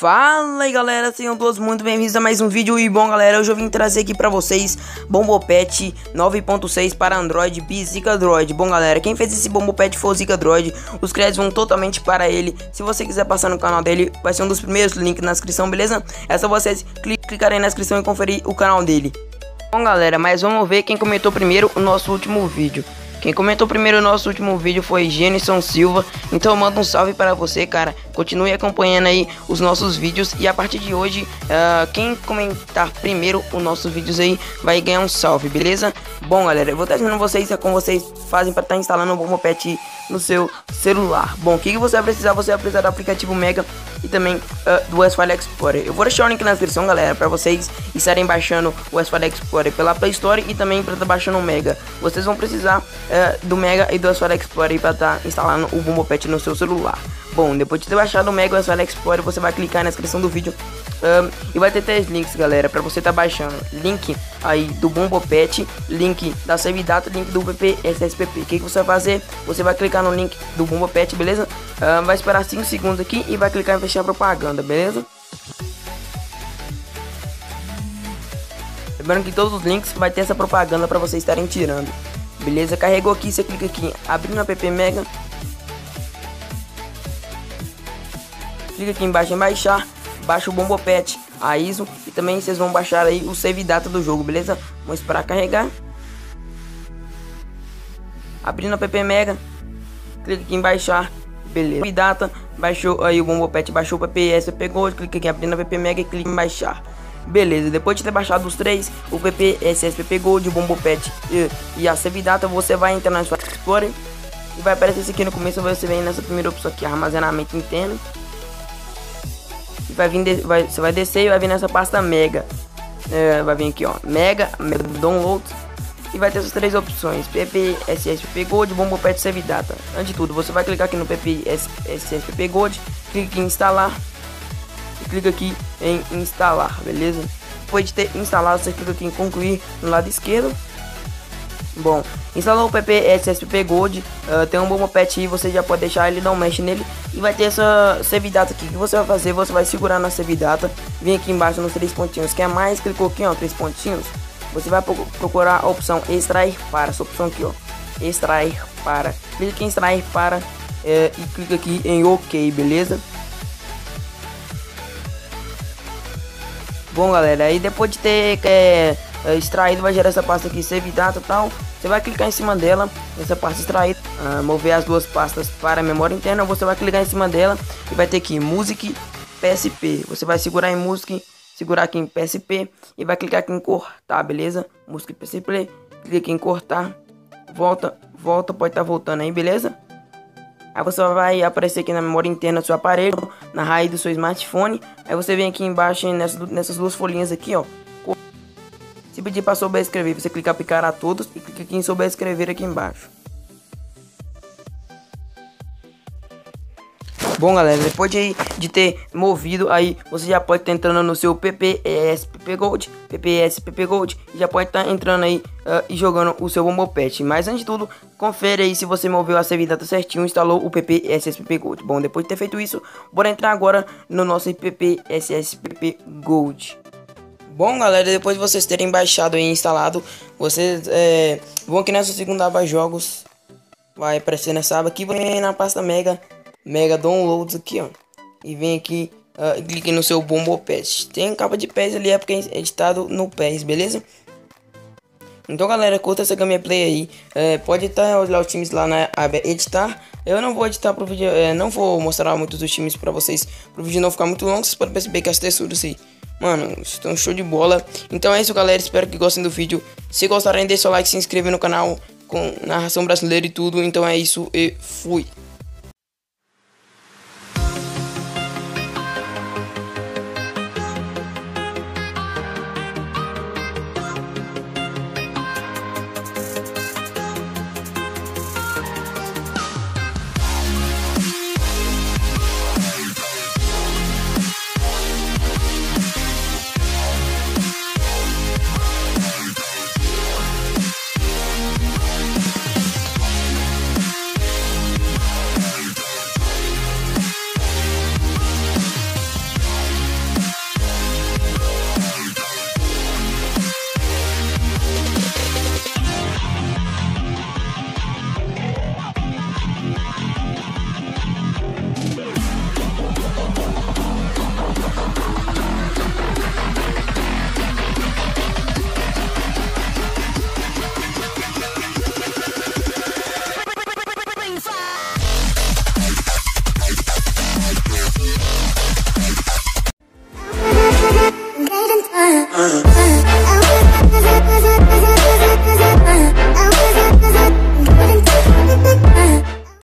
Fala aí galera, sejam todos muito bem-vindos a mais um vídeo. E bom galera, hoje eu vim trazer aqui pra vocês Bombopet 9.6 para Android Zica Droid. Bom galera, quem fez esse Bombopet foi o Zica Droid, os créditos vão totalmente para ele. Se você quiser passar no canal dele, vai ser um dos primeiros links na descrição, beleza? É só vocês clicarem na descrição e conferir o canal dele. Bom galera, mas vamos ver quem comentou primeiro o nosso último vídeo. Quem comentou primeiro o nosso último vídeo foi Genison Silva. Então eu mando um salve para você, cara. Continue acompanhando aí os nossos vídeos. E a partir de hoje, quem comentar primeiro os nossos vídeos aí vai ganhar um salve, beleza? Bom galera, eu vou estar ensinando vocês como vocês fazem para estar instalando o Bombopet no seu celular. Bom, o que você vai precisar? Você vai precisar do aplicativo Mega e também do S-File Explorer. Eu vou deixar o link na descrição, galera, para vocês estarem baixando o S-File Explorer pela Play Store e também para estar baixando o Mega. Vocês vão precisar do Mega e do S-File Explorer para estar instalando o Bombopet no seu celular. Bom, depois de ter baixado o Mega e o S-File Explorer, você vai clicar na descrição do vídeo e vai ter 3 links, galera, para você estar baixando. Link aí do Bombopet, link da Save Data, link do PPSSPP. O que você vai fazer? Você vai clicar no link do Bombopet, beleza? Vai esperar 5 segundos aqui e vai clicar em fechar a propaganda, beleza? Lembrando que todos os links vai ter essa propaganda para vocês estarem tirando. Beleza? Carregou aqui, você clica aqui em abrir no app Mega. Clica aqui embaixo em baixar. Baixa o Bombopet, a ISO. E também vocês vão baixar aí o Save Data do jogo, beleza? Vamos esperar carregar. Abrir no app Mega. Clica aqui em baixar. Beleza. Save Data. Baixou aí o Bombopet, baixou o PPSSPP Gold. Clica aqui em abrir no app Mega e clica em baixar. Beleza, depois de ter baixado os 3, o PPSSPP Gold, o Bombopet e a Save Data, você vai entrar na sua Explorer e vai aparecer isso aqui no começo. Você vem nessa primeira opção aqui, armazenamento interno, e vai vir, você vai descer e vai vir nessa pasta Mega. Vai vir aqui, ó, Mega Download, e vai ter essas 3 opções: PPSSPP Gold, Bombopet, Save Data. Antes de tudo, você vai clicar aqui no PPSSPP Gold, clica em instalar. Clica aqui em instalar, beleza? Depois de ter instalado, você clica aqui em concluir no lado esquerdo. Bom, instalou o PPSSPP Gold, tem um Bombopet aí, você já pode deixar ele, não mexe nele. E vai ter essa Save Data aqui. O que você vai fazer? Você vai segurar na Save Data, vem aqui embaixo nos 3 pontinhos, quer mais? Clicou aqui, ó, 3 pontinhos. Você vai procurar a opção extrair para, essa opção aqui, ó, extrair para. Clica aqui em extrair para e clica aqui em OK, beleza? Bom galera, aí depois de ter extraído, vai gerar essa pasta aqui, Save Data e tal. Você vai clicar em cima dela, essa pasta extraída, mover as 2 pastas para a memória interna. Você vai clicar em cima dela e vai ter aqui Music PSP. Você vai segurar em Music, segurar aqui em PSP e vai clicar aqui em cortar, beleza? Music PSP, clica aqui em cortar, volta, pode estar voltando aí, beleza? Aí você vai aparecer aqui na memória interna do seu aparelho, na raiz do seu smartphone. Aí você vem aqui embaixo nessas 2 folhinhas aqui, ó. Se pedir para sobrescrever, você clica aplicar a todos e clica aqui em sobrescrever aqui embaixo. Bom galera, depois de ter movido aí, você já pode estar entrando no seu PPSSPP Gold, e já pode estar entrando aí e jogando o seu Bombopet. Mas antes de tudo, confere aí se você moveu a Save Data certinho, instalou o PPSSPP Gold. Bom, depois de ter feito isso, bora entrar agora no nosso PPSSPP Gold. Bom galera, depois de vocês terem baixado e instalado, vocês vão aqui nessa segunda aba jogos, vai aparecer nessa aba aqui, vem na pasta Mega Downloads aqui, ó, e vem aqui e clique no seu Bombopet. Tem capa de PES ali, é porque é editado no PES, beleza? Então galera, curta essa gameplay aí, pode estar olhar os times lá na aba editar. Eu não vou editar pro vídeo, não vou mostrar muitos dos times pra vocês, pro vídeo não ficar muito longo. Vocês podem perceber que as texturas aí, mano, estão show de bola. Então é isso galera, espero que gostem do vídeo. Se gostarem, deixa o like, se inscrever no canal com narração brasileira e tudo. Então é isso e fui.